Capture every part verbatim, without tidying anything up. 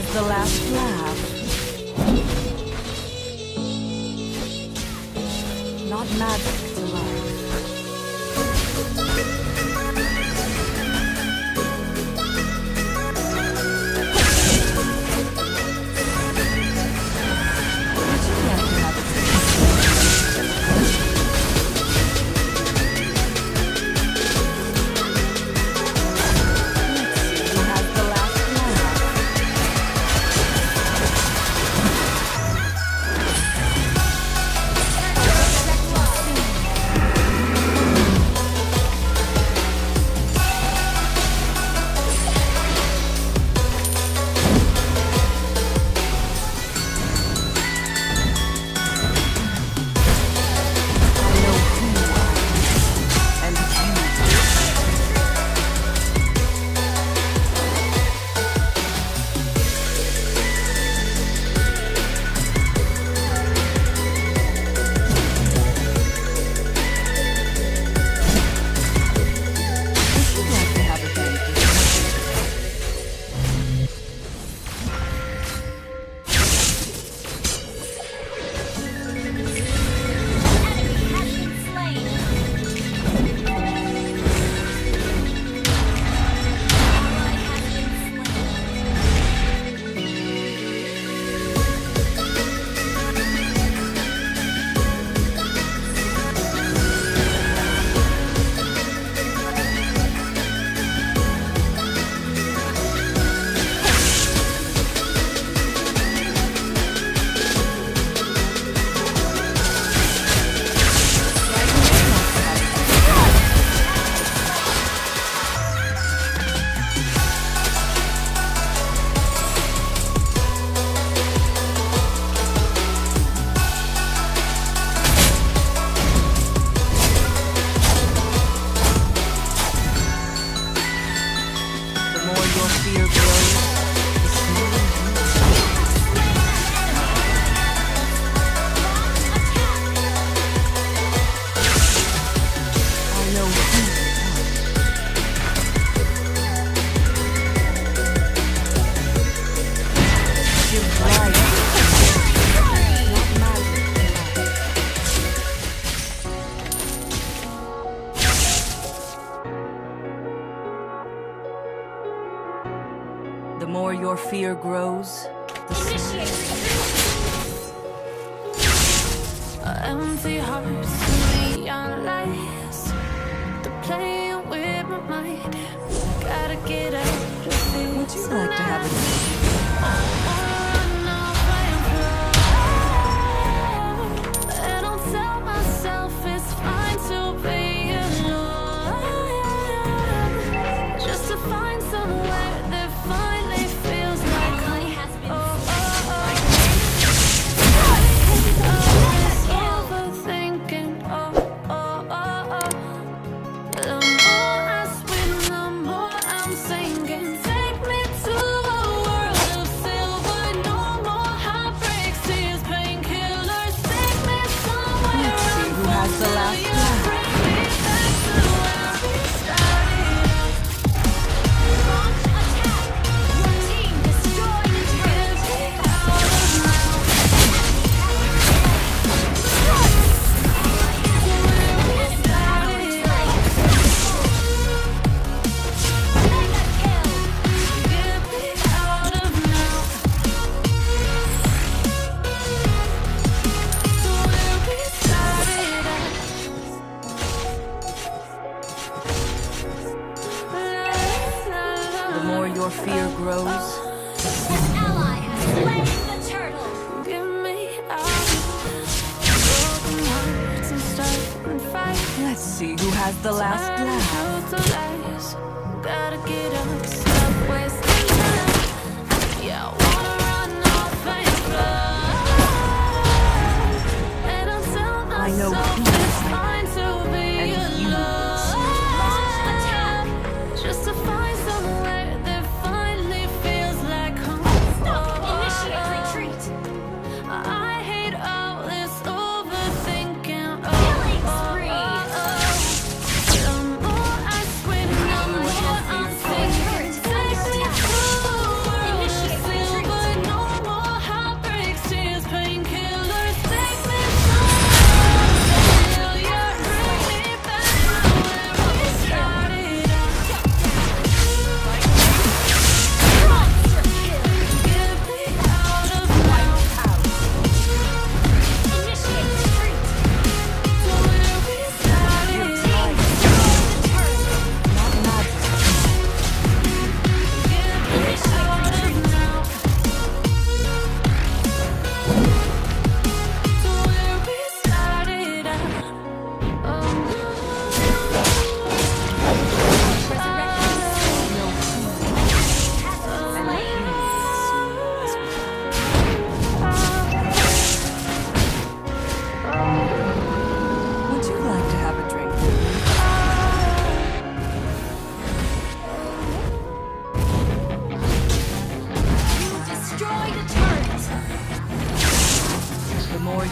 has the last laugh? Not magic to love. The more your fear grows, the Initiate empty hearts, neon lights, they're playing with my mind. Gotta get out of this. Would you like to have a I don't tell myself it's fine to be alone, just to find somewhere that finally feels like home. Oh, oh, oh. Overthinking. Oh, oh, oh, oh. The more I swim, the more I'm sinking. Take me to a world of silver. No more heartbreaks, tears, painkillers. Take me somewhere. Let's see who has the last laugh. Bring me back to where we started. launch attack. Your team destroyed the turret. Get me out of now. Where we started. Mega kill. Get me out of now. To where we started at. The more your fear grows, An ally has slain the turtle. Get me out of broken hearts and starting fights. let's see who has the last laugh. Turn to lies. Gotta get up, stop wasting time. Yeah, I wanna run off and fly. And I'll tell I know myself peace, it's fine to be and you alone. Attack, just to find somewhere that finally feels like home. Stop. Initiate retreat. I hate all this overthinking. Oh, Killing oh, spree. oh, oh. The more I swim, the more I'm sinking. Take me to a world of Initiate silver.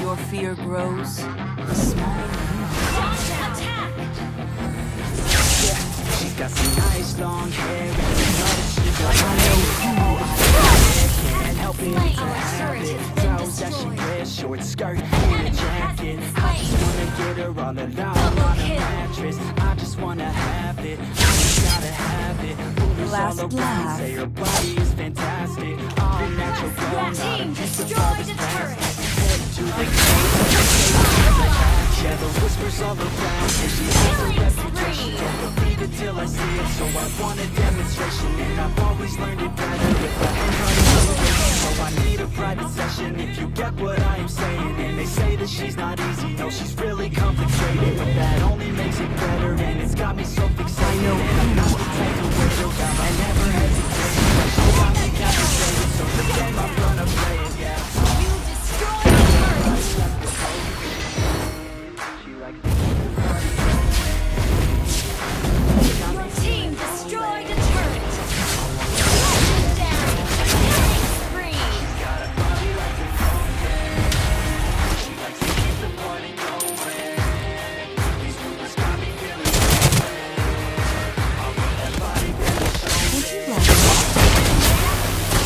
your fear grows, the smaller you Dash attack. She's got some nice long hair and you know that she's a can't help it Slain. to Our have turret it. has been Clothes that she destroyed. wears, short skirt and a enemy has jacket. been I just slain. wanna get her all alone Double on a kill. mattress. I just wanna have it, I just gotta have it. Rumors Last all around laugh. say her body is fantastic. All natural, Your grown, not a team piece of destroyed rubber's a turret. plastic. Head to the yeah, the whispers all around say she has a Killing reputation. spree. Don't believe it till I see it, so I want a demonstration. And I've always learned it better if I ain't running motivation. So I need a private session if you get what I am saying. And they say that she's not easy, no, she's really complicated. But that only makes it better, and it's got me so fixated. I know and I'm not the type to wait around, I never hesitate. She got me captivated, so the game I'm gonna play it, yeah. You destroyed the turret. Your team destroyed a turret. Legendary. Killing spree. Would you like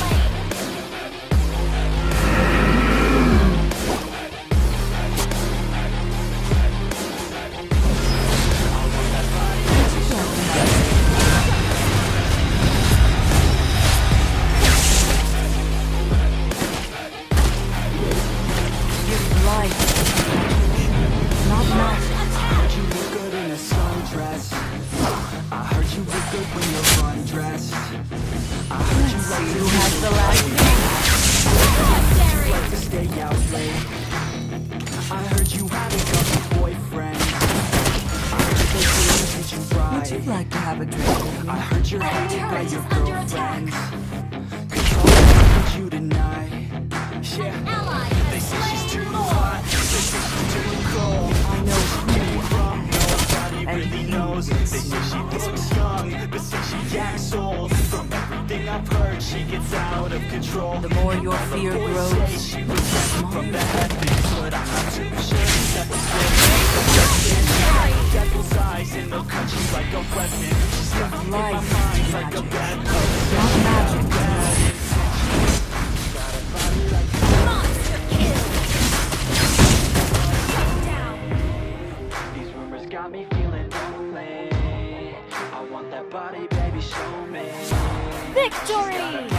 give life, not magic? You look good in a sundress. I heard you look good when you're undressed. I heard you like Who has the last Legendary. to stay out late. I heard you had a couple boyfriends. I heard they couldn't treat you Would you right. like to have a drink with me? I heard you're Our hated by turret your is under attack. girlfriends. Cause all I want you tonight. Yeah. Ally They has say she's too slain more. hot. They say she's too cold. I know who Came you from are. nobody And really you knows. They say she looks young, but say she acts old. From everything I've heard, she gets out of control. The more your fear Boys grows, say she was the sent smaller from you the get. heavens, but I'm not too sure that this will devil's eyes, and they'll cut you like a weapon. She's stuck in my Life mind is like a magic. bad Not magic. Monster kill. Down. These rumors got me feeling lonely. I want that body, baby, show me. Victory.